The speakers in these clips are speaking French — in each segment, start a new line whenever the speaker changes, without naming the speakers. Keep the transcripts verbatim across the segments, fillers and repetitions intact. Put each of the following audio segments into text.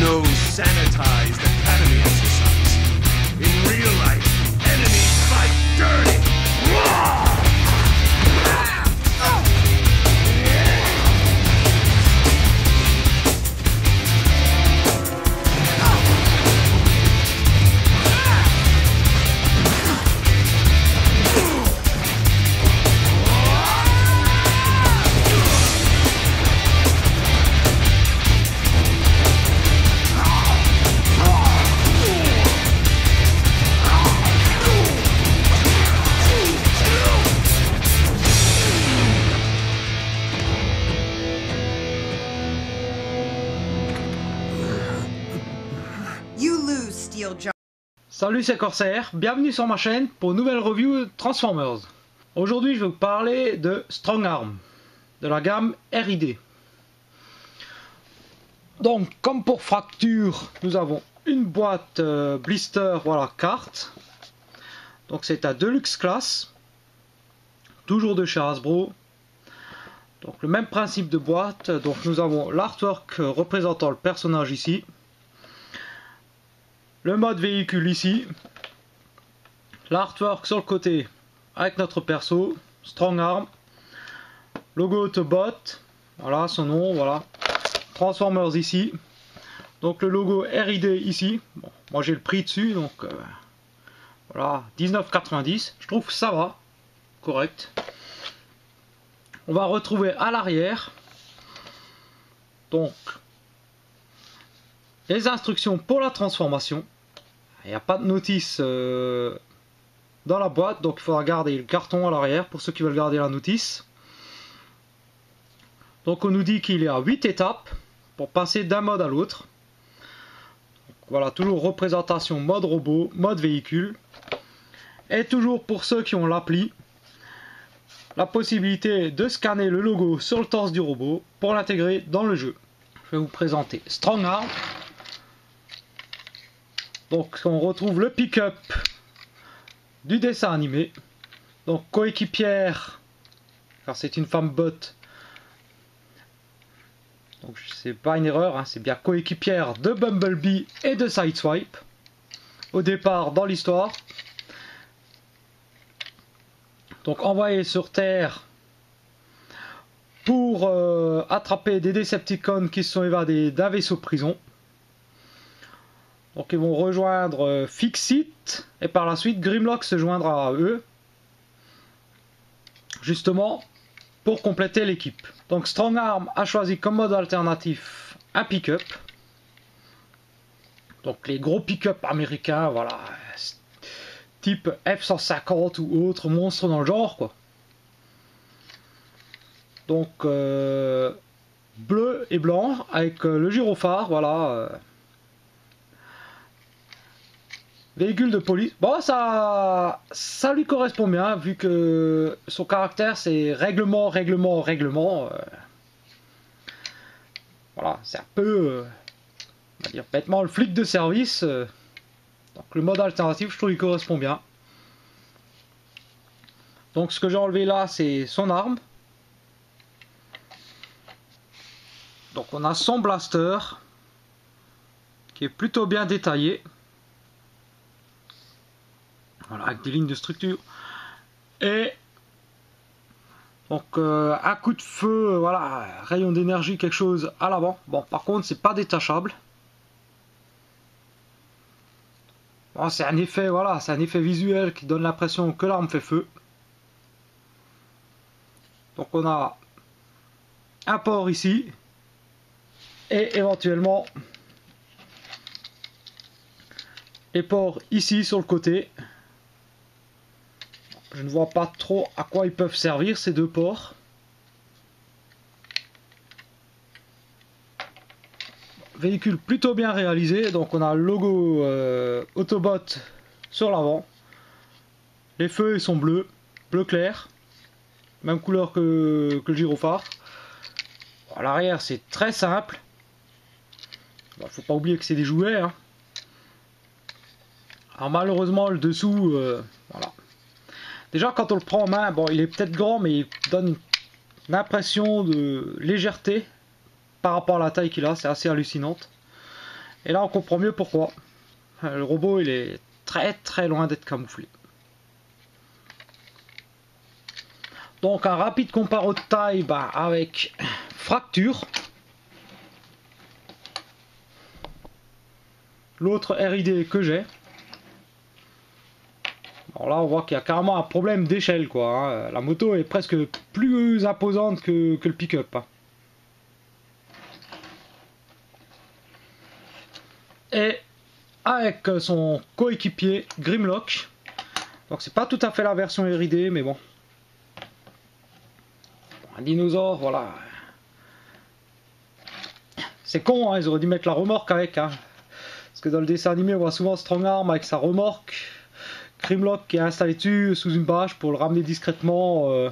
no sanitized academy exercise. In real life, enemies fight dirty.
Salut, c'est Corsair, bienvenue sur ma chaîne pour une nouvelle review Transformers. Aujourd'hui je vais vous parler de Strong Arm, de la gamme R I D. Donc comme pour Fracture, nous avons une boîte euh, blister, voilà, carte. Donc c'est à Deluxe Class, toujours de chez Hasbro. Donc le même principe de boîte, donc nous avons l'artwork représentant le personnage ici. Le mode véhicule ici, l'artwork sur le côté avec notre perso, Strong Arm, logo Autobot, voilà son nom, voilà, Transformers ici, donc le logo R I D ici, bon, moi j'ai le prix dessus, donc euh, voilà, dix-neuf quatre-vingt-dix, je trouve que ça va, correct. On va retrouver à l'arrière, donc, les instructions pour la transformation. Il n'y a pas de notice euh, dans la boîte, donc il faudra garder le carton à l'arrière pour ceux qui veulent garder la notice. Donc on nous dit qu'il y a huit étapes pour passer d'un mode à l'autre. Voilà, toujours représentation mode robot, mode véhicule. Et toujours pour ceux qui ont l'appli, la possibilité de scanner le logo sur le torse du robot pour l'intégrer dans le jeu. Je vais vous présenter Strong Arm. Donc on retrouve le pick-up du dessin animé. Donc coéquipière, car c'est une femme bot. Donc c'est pas une erreur, hein, c'est bien coéquipière de Bumblebee et de Sideswipe. Au départ dans l'histoire. Donc envoyée sur Terre pour euh, attraper des Decepticons qui se sont évadés d'un vaisseau prison. Donc ils vont rejoindre euh, Fix-It et par la suite Grimlock se joindra à eux, justement pour compléter l'équipe. Donc Strong Arm a choisi comme mode alternatif un pick-up. Donc les gros pick-up américains, voilà, type F cent cinquante ou autre monstre dans le genre, quoi. Donc euh, bleu et blanc avec euh, le gyrophare, voilà. Euh, Véhicule de police, bon ça, ça lui correspond bien vu que son caractère c'est règlement, règlement, règlement. Euh, voilà, c'est un peu, euh, on va dire bêtement le flic de service. Euh, donc le mode alternatif je trouve il correspond bien. Donc ce que j'ai enlevé là c'est son arme. Donc on a son blaster qui est plutôt bien détaillé. Voilà, avec des lignes de structure. Et donc euh, un coup de feu, voilà, rayon d'énergie, quelque chose à l'avant. Bon, par contre, c'est pas détachable. Bon, c'est un effet, voilà, c'est un effet visuel qui donne l'impression que l'arme fait feu. Donc on a un port ici et éventuellement les ports ici sur le côté. Je ne vois pas trop à quoi ils peuvent servir ces deux ports. Véhicule plutôt bien réalisé. Donc on a le logo euh, Autobot sur l'avant. Les feux ils sont bleus, bleu clair. Même couleur que, que le gyrophare. Bon, à l'arrière c'est très simple. Bon, faut pas oublier que c'est des jouets. Hein. Alors malheureusement le dessous, euh, voilà. Déjà quand on le prend en main, bon il est peut-être grand mais il donne une impression de légèreté par rapport à la taille qu'il a, c'est assez hallucinante. Et là on comprend mieux pourquoi. Le robot il est très très loin d'être camouflé. Donc un rapide comparo de taille bah, avec Fracture. L'autre R I D que j'ai. Alors là on voit qu'il y a carrément un problème d'échelle quoi. Hein. La moto est presque plus imposante que, que le pick-up. Hein. Et avec son coéquipier Grimlock. Donc c'est pas tout à fait la version R I D mais bon. Un dinosaure voilà. C'est con hein, ils auraient dû mettre la remorque avec hein. Parce que dans le dessin animé on voit souvent Strongarm avec sa remorque. Grimlock qui est installé dessus sous une bâche pour le ramener discrètement. Euh...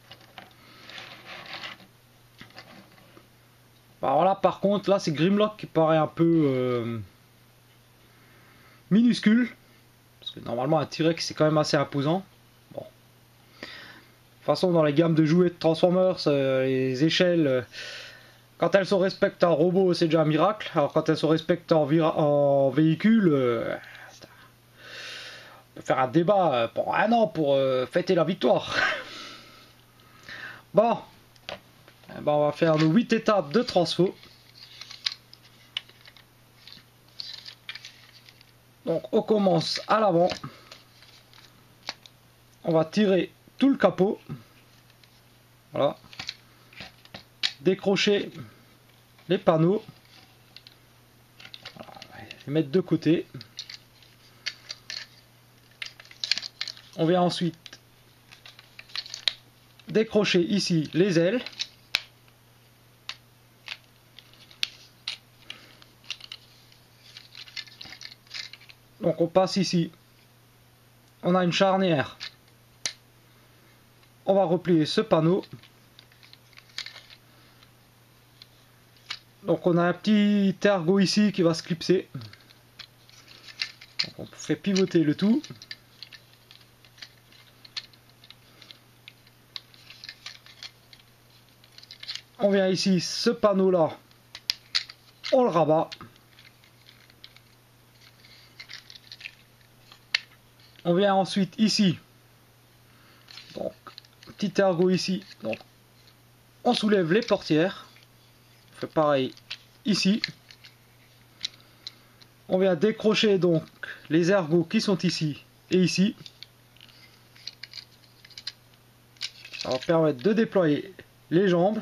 Bah voilà, par contre, là c'est Grimlock qui paraît un peu euh... minuscule. Parce que normalement un T-Rex c'est quand même assez imposant. Bon. De toute façon, dans les gammes de jouets de Transformers, euh, les échelles, euh... quand elles sont respectées en robot, c'est déjà un miracle. Alors quand elles sont respectées en, en véhicule. Euh... faire un débat pour un an pour euh, fêter la victoire. Bon, eh ben on va faire nos huit étapes de transfo. Donc on commence à l'avant. On va tirer tout le capot. Voilà. Décrocher les panneaux. Voilà, on va les mettre de côté. On vient ensuite décrocher ici les ailes. Donc on passe ici. On a une charnière. On va replier ce panneau. Donc on a un petit ergot ici qui va se clipser. Donc on fait pivoter le tout. On vient ici, ce panneau là, on le rabat. On vient ensuite ici, donc petit ergot ici, donc on soulève les portières. On fait pareil ici. On vient décrocher donc les ergots qui sont ici et ici. Ça va permettre de déployer les jambes.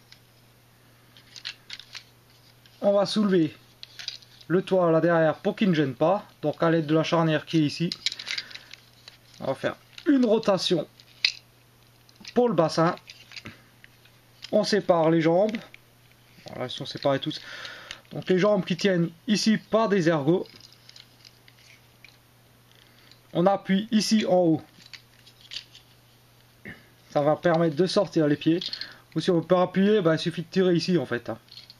On va soulever le toit là derrière pour qu'il ne gêne pas. Donc à l'aide de la charnière qui est ici. On va faire une rotation pour le bassin. On sépare les jambes. Voilà, ils sont séparés tous. Donc les jambes qui tiennent ici par des ergots. On appuie ici en haut. Ça va permettre de sortir les pieds. Ou si on peut appuyer, bah, il suffit de tirer ici en fait.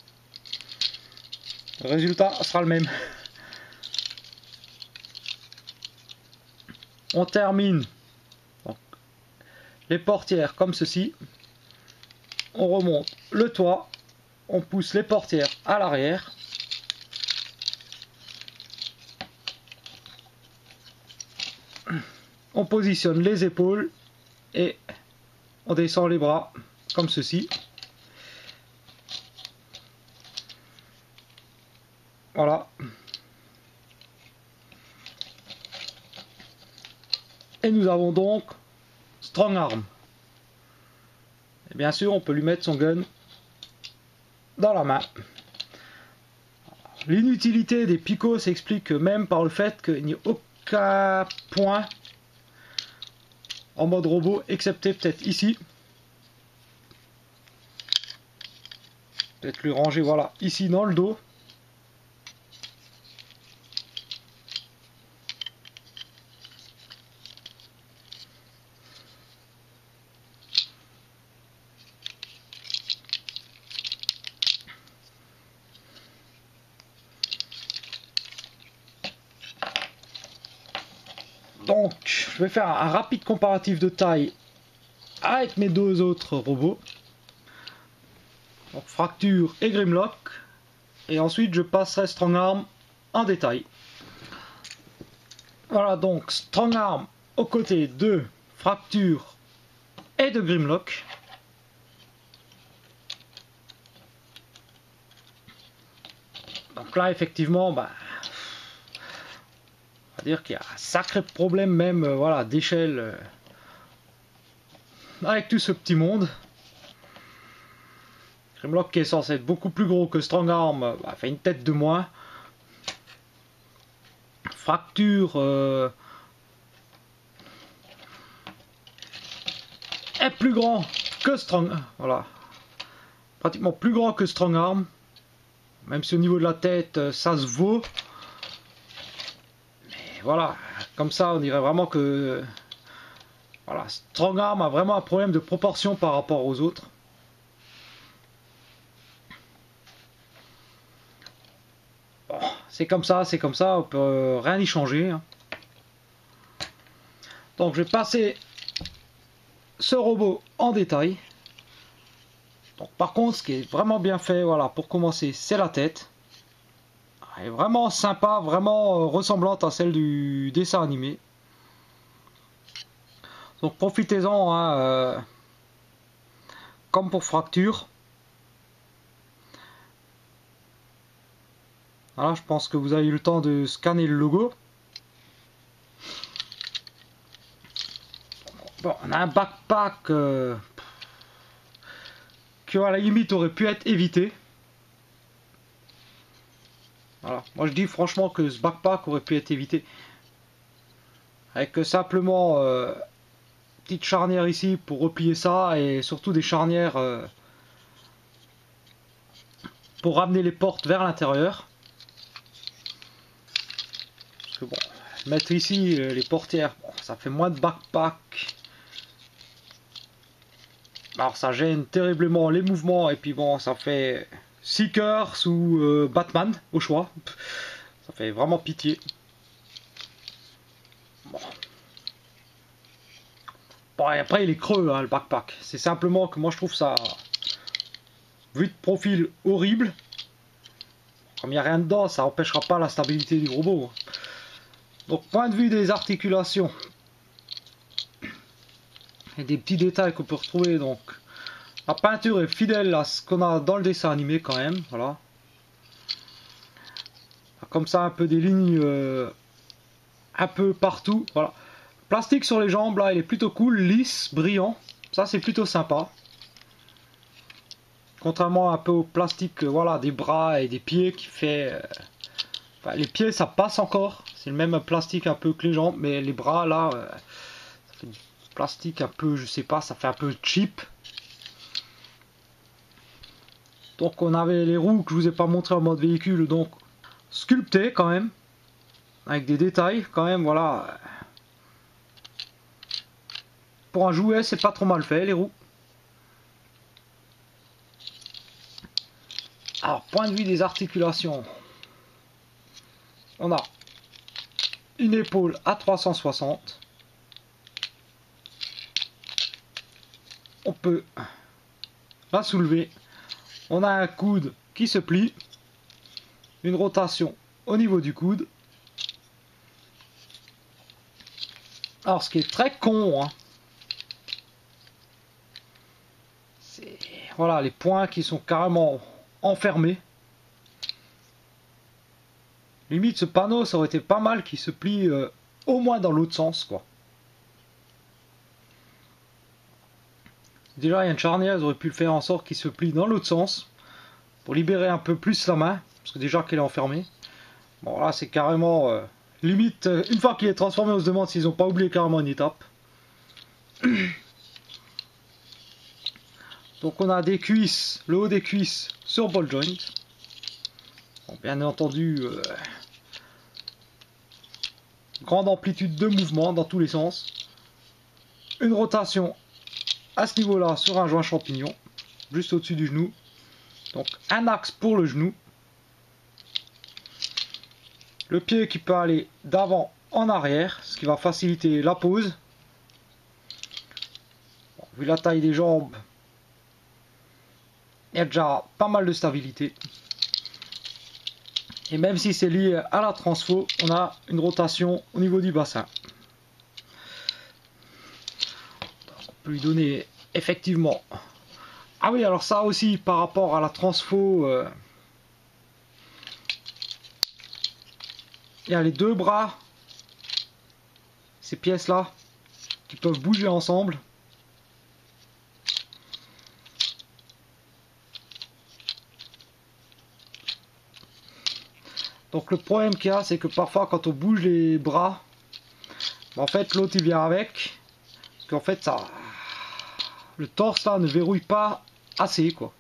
Le résultat sera le même. On termine donc, les portières comme ceci. On remonte le toit. On pousse les portières à l'arrière. On positionne les épaules et on descend les bras comme ceci. Voilà. Et nous avons donc Strongarm. Et bien sûr, on peut lui mettre son gun dans la main. L'inutilité des picots s'explique même par le fait qu'il n'y a aucun point en mode robot, excepté peut-être ici. Peut-être lui ranger, voilà, ici dans le dos. Donc, je vais faire un rapide comparatif de taille avec mes deux autres robots. Donc, Fracture et Grimlock. et ensuite je passerai Strong Arm en détail. Voilà donc Strong Arm aux côtés de Fracture et de Grimlock. Donc là effectivement, bah, on va dire qu'il y a un sacré problème même euh, voilà, d'échelle euh, avec tout ce petit monde. Grimlock qui est censé être beaucoup plus gros que Strong Arm, bah, fait une tête de moins. Fracture euh, est plus grand que Strong, voilà, pratiquement plus grand que Strong Arm, même si au niveau de la tête ça se vaut. Mais voilà, comme ça on dirait vraiment que voilà, Strong Arm a vraiment un problème de proportion par rapport aux autres. Bon, c'est comme ça, c'est comme ça, on peut rien y changer. Hein. Donc je vais passer ce robot en détail. Donc par contre, ce qui est vraiment bien fait, voilà, pour commencer, c'est la tête. Elle est vraiment sympa, vraiment euh, ressemblante à celle du dessin animé. Donc profitez-en, hein, euh, comme pour Fracture. Voilà, je pense que vous avez eu le temps de scanner le logo. Bon, on a un backpack euh, qui à la limite aurait pu être évité. Voilà, moi je dis franchement que ce backpack aurait pu être évité. Avec simplement euh, petite charnière ici pour replier ça et surtout des charnières euh, pour ramener les portes vers l'intérieur. Parce que bon, mettre ici euh, les portières, bon, ça fait moins de backpack. Alors ça gêne terriblement les mouvements et puis bon, ça fait Seekers ou euh, Batman au choix. Ça fait vraiment pitié. Bon. Bon, et après il est creux hein, le backpack. C'est simplement que moi je trouve ça, vu de profil, horrible. Comme il n'y a rien dedans, ça n'empêchera pas la stabilité du robot. Donc point de vue des articulations. Et des petits détails qu'on peut retrouver, donc la peinture est fidèle à ce qu'on a dans le dessin animé quand même, voilà. Comme ça un peu des lignes euh, un peu partout, voilà. Plastique sur les jambes là, il est plutôt cool, lisse, brillant, ça c'est plutôt sympa. Contrairement un peu au plastique, euh, voilà, des bras et des pieds qui fait, euh... enfin, les pieds ça passe encore, c'est le même plastique un peu que les jambes, mais les bras là, euh... ça fait du plastique un peu, je sais pas, ça fait un peu cheap. Donc on avait les roues que je vous ai pas montré en mode véhicule, donc sculptées quand même, avec des détails quand même, voilà. Pour un jouet c'est pas trop mal fait les roues. Alors point de vue des articulations, on a une épaule à trois cent soixante. On peut la soulever. On a un coude qui se plie. Une rotation au niveau du coude. Alors ce qui est très con, hein, c'est voilà les points qui sont carrément enfermés. Limite ce panneau ça aurait été pas mal qu'il se plie euh, au moins dans l'autre sens quoi. Déjà il y a une charnière, ils auraient pu le faire en sorte qu'il se plie dans l'autre sens pour libérer un peu plus la main, parce que déjà qu'elle est enfermée. Bon là c'est carrément euh, limite, euh, une fois qu'il est transformé on se demande s'ils n'ont pas oublié carrément une étape. Donc on a des cuisses, le haut des cuisses sur ball joint. Bon, bien entendu, euh, grande amplitude de mouvement dans tous les sens. Une rotation à ce niveau-là sur un joint champignon, juste au-dessus du genou. Donc un axe pour le genou. Le pied qui peut aller d'avant en arrière, ce qui va faciliter la pose. Bon, vu la taille des jambes, il y a déjà pas mal de stabilité. Et même si c'est lié à la transfo, on a une rotation au niveau du bassin. Donc on peut lui donner effectivement... Ah oui, alors ça aussi par rapport à la transfo, euh... il y a les deux bras, ces pièces là, qui peuvent bouger ensemble. Donc le problème qu'il y a, c'est que parfois quand on bouge les bras, en fait l'autre il vient avec, parce qu'en fait ça, le torse là ne verrouille pas assez quoi.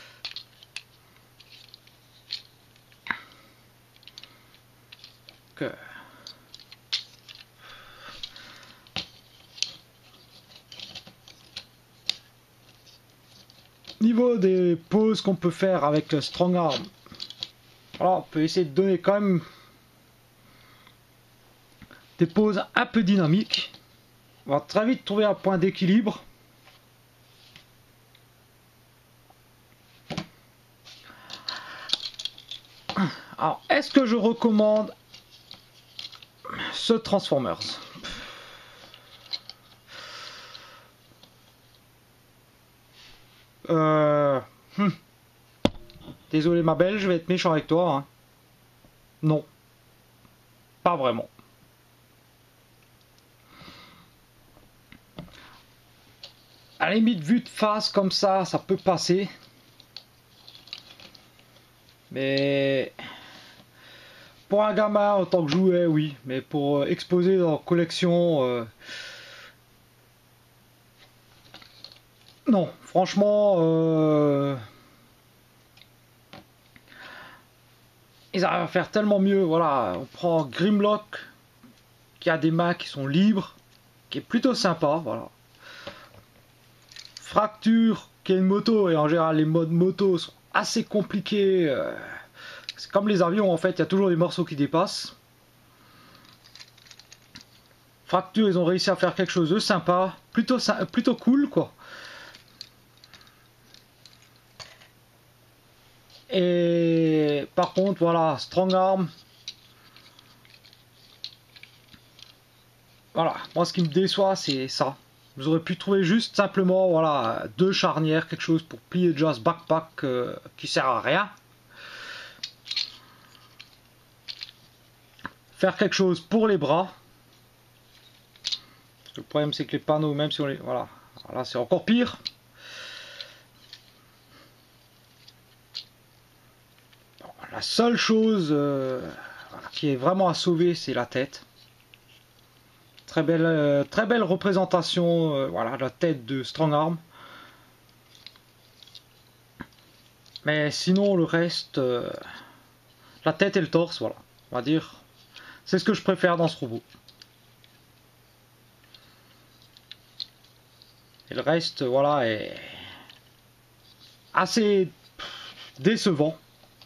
Donc, euh... niveau des poses qu'on peut faire avec le strong arm, alors on peut essayer de donner quand même des poses un peu dynamiques. On va très vite trouver un point d'équilibre. Alors, est-ce que je recommande ce Transformers? Euh... Hmm. Désolé ma belle, je vais être méchant avec toi. Hein. Non. Pas vraiment. À la limite, vue de face comme ça, ça peut passer. Mais... pour un gamin en tant que jouet, oui. Mais pour euh, exposer dans collection... Euh... non, franchement... Euh... ils arrivent à faire tellement mieux. Voilà, on prend Grimlock, qui a des mains qui sont libres, qui est plutôt sympa, voilà. Fracture, qui est une moto, et en général les modes moto sont assez compliqués. Euh, c'est comme les avions en fait, il y a toujours des morceaux qui dépassent. Fracture, ils ont réussi à faire quelque chose de sympa, plutôt, plutôt cool quoi. Et par contre, voilà, Strong Arm. Voilà, moi ce qui me déçoit, c'est ça. Vous aurez pu trouver juste simplement, voilà, deux charnières, quelque chose pour plier déjà ce backpack euh, qui sert à rien. Faire quelque chose pour les bras. Le problème, c'est que les panneaux, même si on les... voilà, là c'est encore pire. Bon, la seule chose euh, qui est vraiment à sauver, c'est la tête. Très belle, euh, très belle représentation, euh, voilà, de la tête de Strong Arm. Mais sinon, le reste, euh, la tête et le torse, voilà, on va dire, c'est ce que je préfère dans ce robot. Et le reste, voilà, est assez décevant.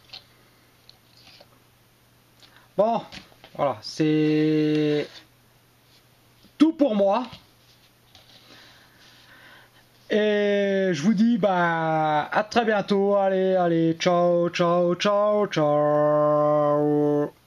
Bon, voilà, c'est tout pour moi. Et je vous dis bah à très bientôt. Allez, allez, ciao, ciao, ciao, ciao.